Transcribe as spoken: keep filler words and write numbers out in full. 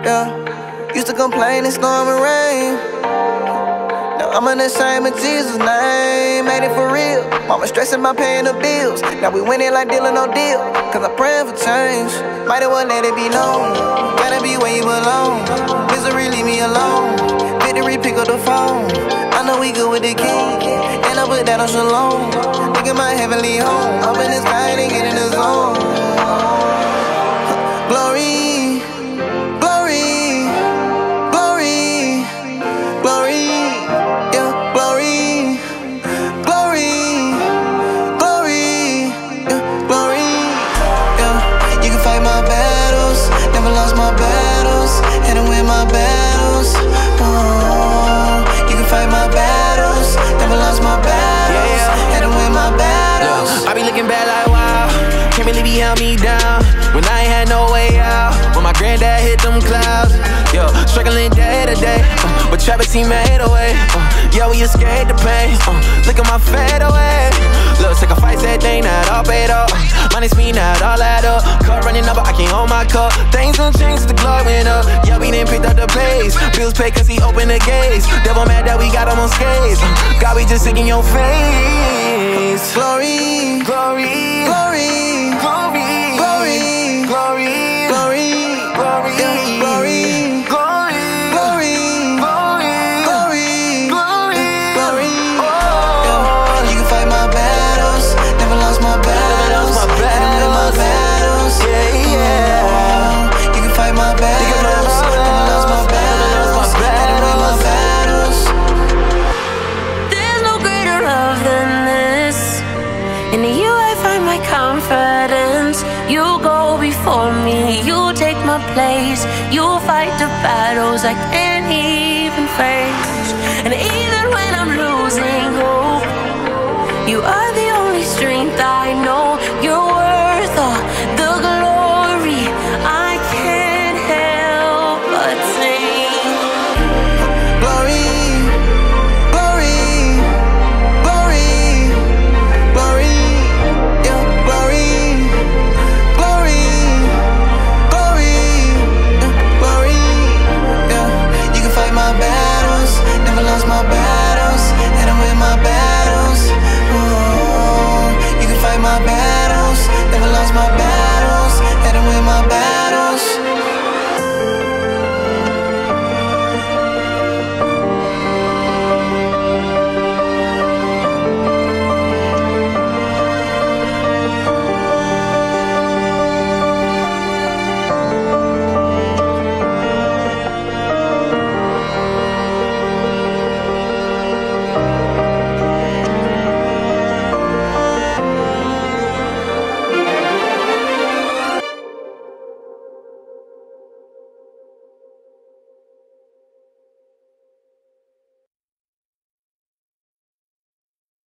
yeah. Used to complain and storm and rain. Now I'm in the same with Jesus' name. Made it for real. Mama stressing about paying the bills. Now we winning like dealing no deal. Cause I'm praying for change. Might as well let it be known. Gotta be where you belong. Misery, leave me alone. Victory, pick up the phone. I know we good with the king. And I put that on shalom. Look at my heavenly home. Up in the sky and get in the zone. Glory, glory, glory, glory, yeah, glory, glory, glory, yeah, glory, yeah. You can fight my battles, never lost my battles, had to win my battles. Oh, you can fight my battles, never lost my battles, yeah, yeah. Had to win my battles. Look, I be looking bad like wow, can't believe he held me down when I ain't had no way out. When my granddad hit them clouds, yo, struggling day to day, uh, but Travis he made a way. Uh, yeah, we escaped the pain. Uh, look at my fade away. Look, sacrifice that thing, not all paid up. Uh, minus me, not all add up. Cup running up, but I can't hold my cup. Things done changed, the glory went up. Yeah, we didn't pick up the pace. Bills paid cause he opened the gates. Devil mad that we got him on skates. Uh, God, we just sick in your face. Glory, glory, glory, glory, glory, glory, glory, glory, yeah, glory, glory, glory, glory, glory, glory. Yeah. You can fight my battles, never lost my battles, my had to win my battles. Yeah, yeah. Oh, you can fight my battles, never lost my battles, had to win my battles. There's no greater love than this. In you I find my confidence. You go before me, you take my place. You fight the battles I can't even face. And even when I'm losing hope, you are the only strength I know.